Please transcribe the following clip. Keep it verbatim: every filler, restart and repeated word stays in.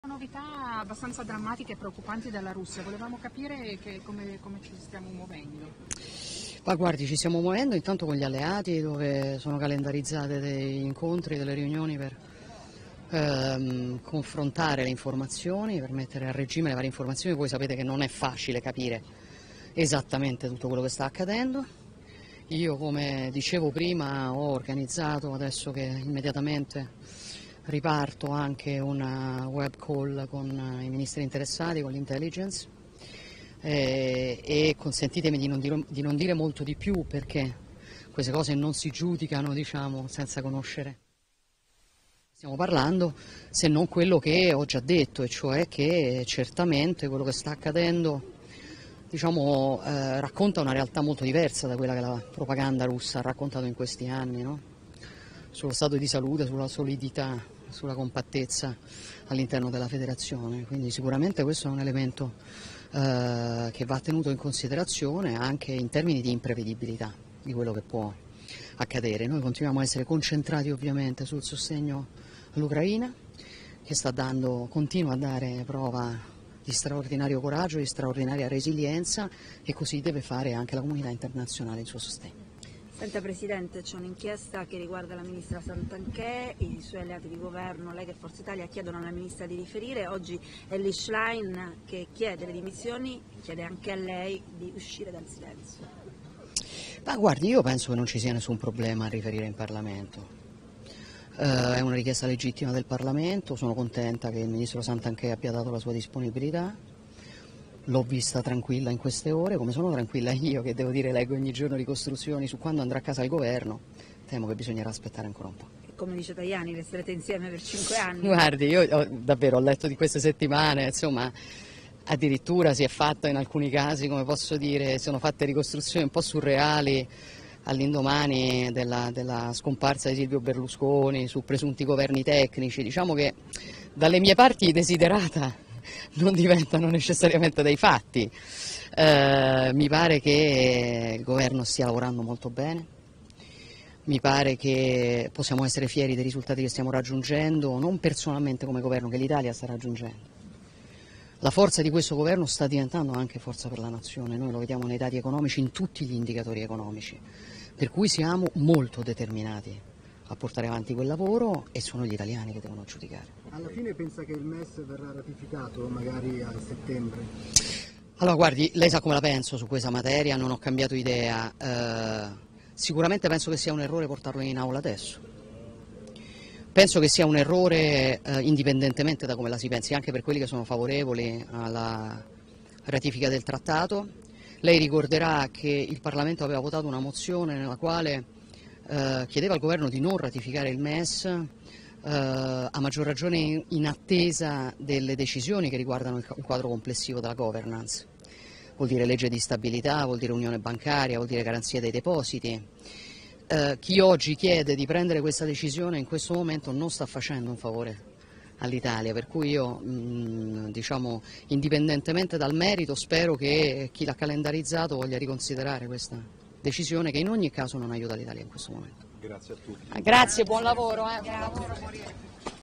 Novità abbastanza drammatiche e preoccupanti dalla Russia, volevamo capire che, come, come ci stiamo muovendo. Ma guardi, ci stiamo muovendo intanto con gli alleati, dove sono calendarizzate degli incontri, delle riunioni per ehm, confrontare le informazioni, per mettere a regime le varie informazioni. Voi sapete che non è facile capire esattamente tutto quello che sta accadendo. Io, come dicevo prima, ho organizzato, adesso che immediatamente riparto, anche una web call con i ministri interessati, con l'intelligence, eh, e consentitemi di non, dire, di non dire molto di più, perché queste cose non si giudicano, diciamo, senza conoscere. Stiamo parlando, se non quello che ho già detto, e cioè che certamente quello che sta accadendo, diciamo, eh, racconta una realtà molto diversa da quella che la propaganda russa ha raccontato in questi anni, no? Sullo stato di salute, sulla solidità, sulla compattezza all'interno della federazione. Quindi sicuramente questo è un elemento eh, che va tenuto in considerazione anche in termini di imprevedibilità di quello che può accadere. Noi continuiamo a essere concentrati ovviamente sul sostegno all'Ucraina, che sta dando, continua a dare prova di straordinario coraggio, di straordinaria resilienza, e così deve fare anche la comunità internazionale il suo sostegno. Senta Presidente, c'è un'inchiesta che riguarda la Ministra Santanchè, i suoi alleati di governo, lei che Forza Italia chiedono alla Ministra di riferire. Oggi è Elly Schlein che chiede le dimissioni, chiede anche a lei di uscire dal silenzio. Ma guardi, io penso che non ci sia nessun problema a riferire in Parlamento. Uh, è una richiesta legittima del Parlamento, sono contenta che il Ministro Santanchè abbia dato la sua disponibilità. L'ho vista tranquilla in queste ore, come sono tranquilla io, che devo dire leggo ogni giorno ricostruzioni su quando andrà a casa il governo. Temo che bisognerà aspettare ancora un po'. E come dice Tajani, resterete insieme per cinque anni. Guardi, io ho, davvero ho letto di queste settimane, insomma, addirittura si è fatto in alcuni casi, come posso dire, sono fatte ricostruzioni un po' surreali all'indomani della, della scomparsa di Silvio Berlusconi, su presunti governi tecnici. Diciamo che dalle mie parti desiderata non diventano necessariamente dei fatti. Eh, mi pare che il governo stia lavorando molto bene, mi pare che possiamo essere fieri dei risultati che stiamo raggiungendo, non personalmente come governo, che l'Italia sta raggiungendo. La forza di questo governo sta diventando anche forza per la nazione, noi lo vediamo nei dati economici, in tutti gli indicatori economici, per cui siamo molto determinati a portare avanti quel lavoro, e sono gli italiani che devono giudicare. Alla fine pensa che il M E S verrà ratificato magari a settembre? Allora guardi, lei sa come la penso su questa materia, non ho cambiato idea. Eh, sicuramente penso che sia un errore portarlo in aula adesso. Penso che sia un errore eh, indipendentemente da come la si pensi, anche per quelli che sono favorevoli alla ratifica del trattato. Lei ricorderà che il Parlamento aveva votato una mozione nella quale Uh, chiedeva al governo di non ratificare il M E S, uh, a maggior ragione in, in attesa delle decisioni che riguardano il, il quadro complessivo della governance. Vuol dire legge di stabilità, vuol dire unione bancaria, vuol dire garanzia dei depositi. Uh, chi oggi chiede di prendere questa decisione in questo momento non sta facendo un favore all'Italia, per cui io, mh, diciamo, indipendentemente dal merito, spero che chi l'ha calendarizzato voglia riconsiderare questa decisione, che in ogni caso non aiuta l'Italia in questo momento. Grazie a tutti. Grazie, buon lavoro. Eh. Buon lavoro.